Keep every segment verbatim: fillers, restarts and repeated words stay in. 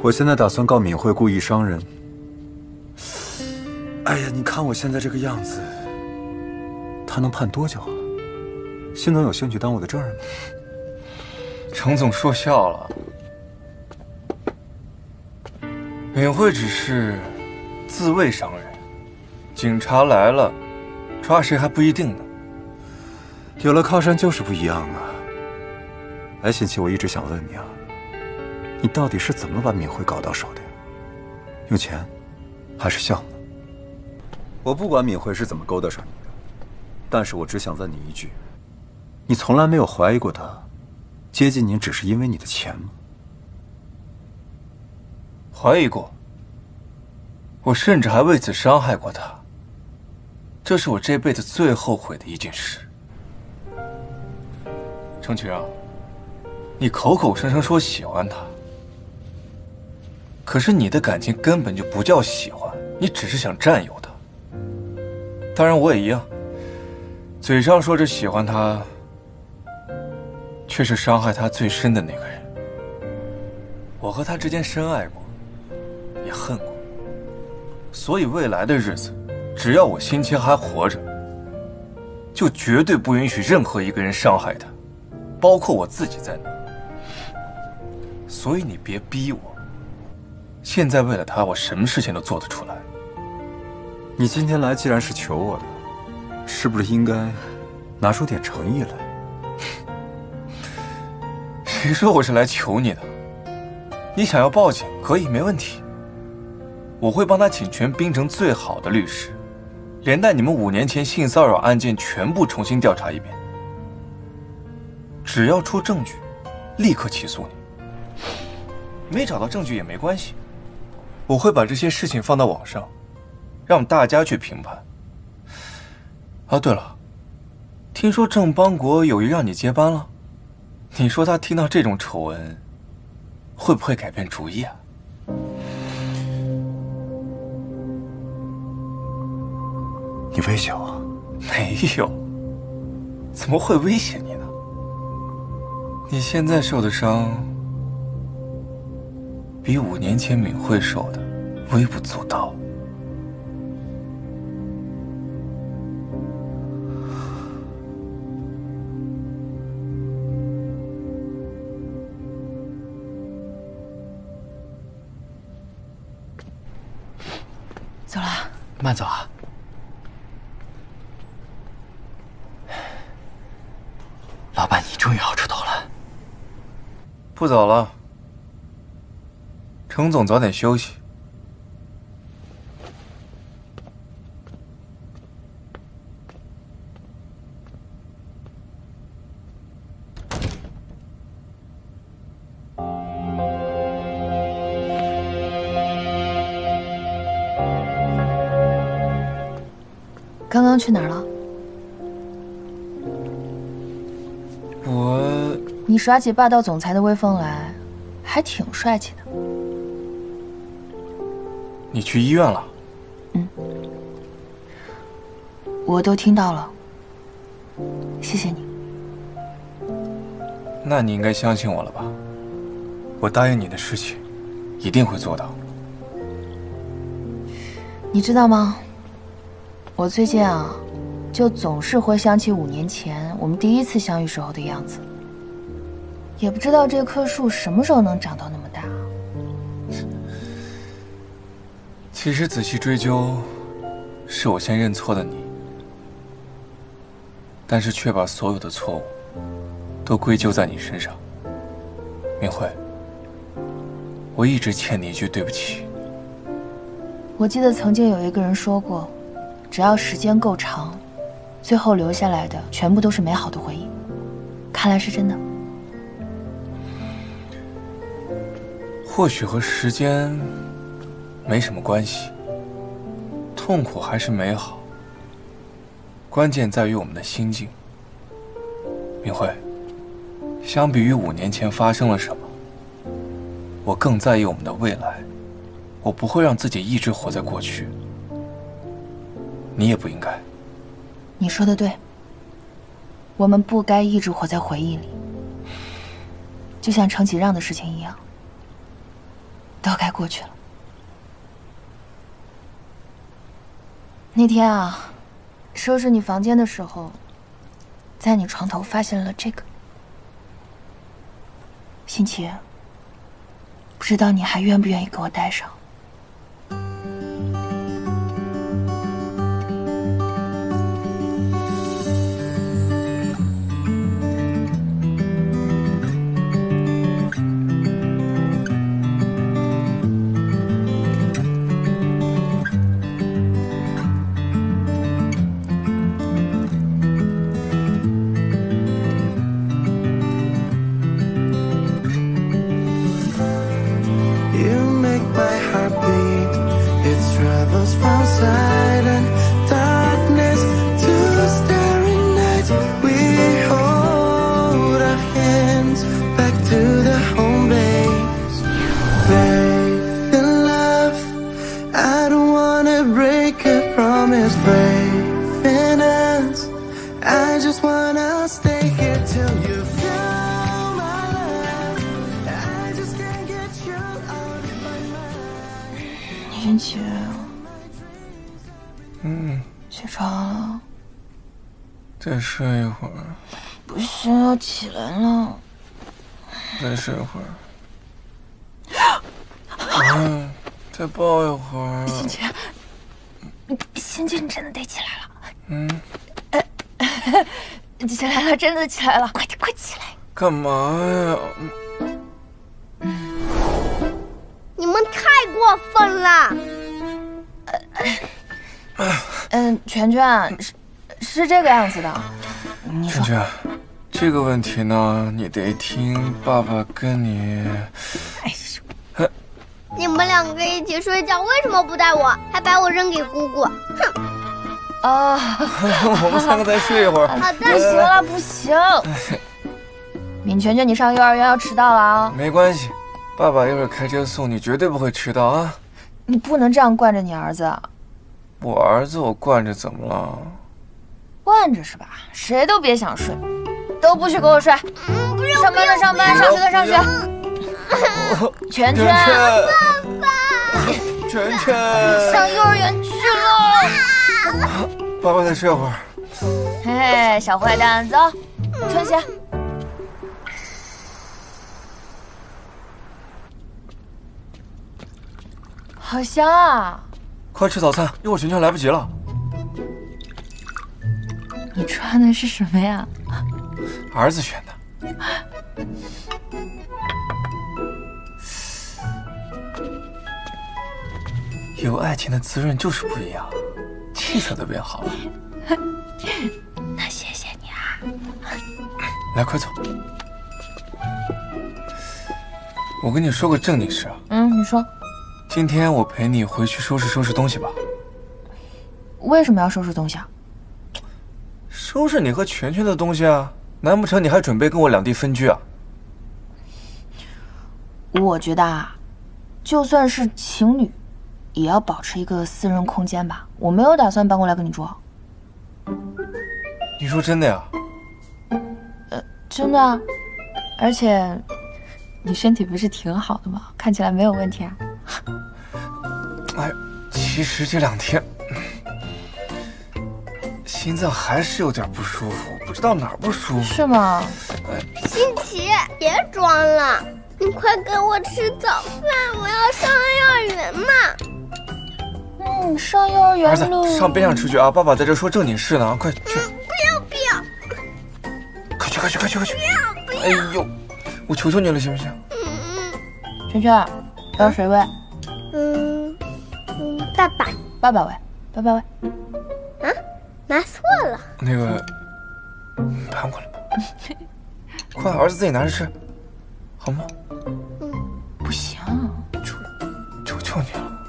我现在打算告敏慧故意伤人。哎呀，你看我现在这个样子，他能判多久啊？心总有兴趣当我的证人吗？ 程总说笑了，敏慧只是自卫伤人，警察来了，抓谁还不一定呢。 有了靠山就是不一样啊！哎，欣琪，我一直想问你啊，你到底是怎么把敏慧搞到手的呀？用钱，还是项目？我不管敏慧是怎么勾搭上你的，但是我只想问你一句：你从来没有怀疑过她接近你只是因为你的钱吗？ 怀疑过，我甚至还为此伤害过她。这是我这辈子最后悔的一件事。程启让，你口口声声说喜欢她，可是你的感情根本就不叫喜欢，你只是想占有她。当然我也一样，嘴上说着喜欢她，却是伤害她最深的那个人。我和她之间深爱过，也恨过，所以未来的日子，只要我辛琪还活着，就绝对不允许任何一个人伤害她，包括我自己在内。所以你别逼我，现在为了她，我什么事情都做得出来。 你今天来既然是求我的，是不是应该拿出点诚意来？ 谁说我是来求你的？你想要报警可以，没问题。我会帮他请全槟城最好的律师，连带你们五年前性骚扰案件全部重新调查一遍。只要出证据，立刻起诉你。没找到证据也没关系，我会把这些事情放到网上，让大家去评判。啊，对了，听说郑邦国有意让你接班了，你说他听到这种丑闻，会不会改变主意啊？ 你威胁我？ 没有，怎么会威胁你呢？你现在受的伤，比五年前敏慧受的微不足道。 走了。 慢走啊。老板，你终于熬出头了。 不早了，程总早点休息。 刚刚去哪儿了？ 我…… 你耍起霸道总裁的威风来，还挺帅气的。 你去医院了？ 嗯，我都听到了，谢谢你。 那你应该相信我了吧？我答应你的事情，一定会做到。 你知道吗？我最近啊，就总是会想起五年前我们第一次相遇时候的样子。也不知道这棵树什么时候能长到那么大。 其实仔细追究，是我先认错的你，但是却把所有的错误都归咎在你身上。明慧，我一直欠你一句对不起。 我记得曾经有一个人说过，只要时间够长，最后留下来的全部都是美好的回忆。看来是真的。 或许和时间没什么关系，痛苦还是美好，关键在于我们的心境。明慧，相比于五年前发生了什么，我更在意我们的未来。我不会让自己一直活在过去，你也不应该。 你说的对，我们不该一直活在回忆里，就像程启让的事情一样。 都该过去了。那天啊，收拾你房间的时候，在你床头发现了这个。辛奇，不知道你还愿不愿意给我戴上？ 辛奇， 嗯， 起床了。 再睡一会儿。 不行，要起来了。 再睡一会儿。嗯，再抱一会儿。 辛奇，辛奇，你真的得起来了。 嗯。 起来了，真的起来了，快点，快起来！ 干嘛呀？ 你们太过分了！ 嗯，全全是是这个样子的。你说， 全全，这个问题呢，你得听爸爸跟你。 哎呦， 你们两个一起睡觉，为什么不带我，还把我扔给姑姑？哼！ 啊， 我们三个再睡一会儿。 好的， 不行了，不行。闵全全，你上幼儿园要迟到了啊！ 没关系。 爸爸一会儿开车送你，绝对不会迟到啊！ 你不能这样惯着你儿子。 我儿子我惯着怎么了？ 惯着是吧？谁都别想睡，都不许给我睡！ 嗯，不上班的上班，上学的上学。全全， 爸爸， 全全上幼儿园去了。 爸爸再睡会儿。 嘿，小坏蛋，走，穿鞋。 好香啊！ 快吃早餐，一会儿全全来不及了。 你穿的是什么呀？ 儿子选的。有爱情的滋润就是不一样，气色都变好了。 那谢谢你啊！ 来，快走。我跟你说个正经事啊。 嗯，你说。 今天我陪你回去收拾收拾东西吧。 为什么要收拾东西啊？ 收拾你和全全的东西啊！难不成你还准备跟我两地分居啊？ 我觉得啊，就算是情侣，也要保持一个私人空间吧。我没有打算搬过来跟你住。 你说真的呀？ 呃，真的啊。而且，你身体不是挺好的吗？看起来没有问题啊。 哎，其实这两天心脏还是有点不舒服，不知道哪儿不舒服。 是吗？ 哎， 辛奇，别装了，你快给我吃早饭，我要上幼儿园嘛。 嗯，上幼儿园儿子， 喽。 上边上出去啊！爸爸在这说正经事呢，快去。 嗯，不要不要， 快去快去快去快去！ 不要不要！ 哎呦，我求求你了，行不行？ 嗯圈圈，要谁喂？ 嗯嗯，爸爸。 爸爸喂，爸爸喂。 啊，拿错了。 那个，搬过来吧。快，儿子自己拿着吃，好吗？ 嗯， 不行， 求求求你了。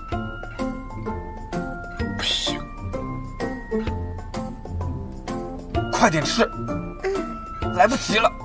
不行， 快点吃，来不及了。